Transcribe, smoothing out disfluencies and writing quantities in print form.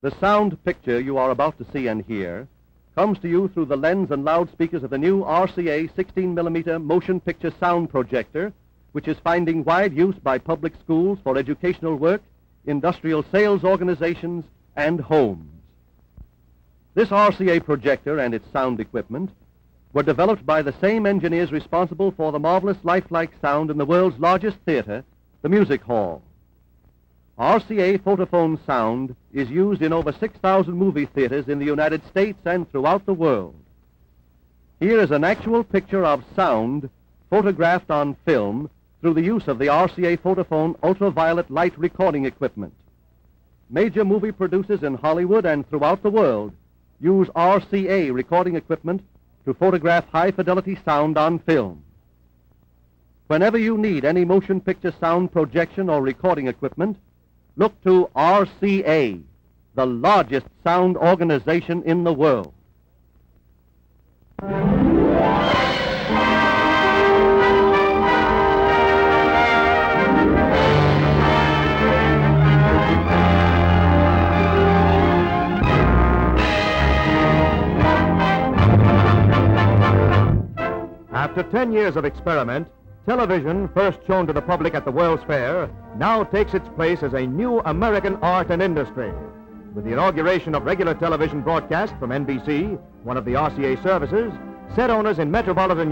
The sound picture you are about to see and hear comes to you through the lens and loudspeakers of the new RCA 16mm motion picture sound projector, which is finding wide use by public schools for educational work, industrial sales organizations, and homes. This RCA projector and its sound equipment were developed by the same engineers responsible for the marvelous lifelike sound in the world's largest theater, the Music Hall. RCA Photophone sound is used in over 6,000 movie theaters in the United States and throughout the world. Here is an actual picture of sound photographed on film through the use of the RCA Photophone ultraviolet light recording equipment. Major movie producers in Hollywood and throughout the world use RCA recording equipment to photograph high-fidelity sound on film. Whenever you need any motion picture sound projection or recording equipment, look to RCA, the largest sound organization in the world. After 10 years of experiment, television, first shown to the public at the World's Fair, now takes its place as a new American art and industry. With the inauguration of regular television broadcast from NBC, one of the RCA services, set owners in metropolitan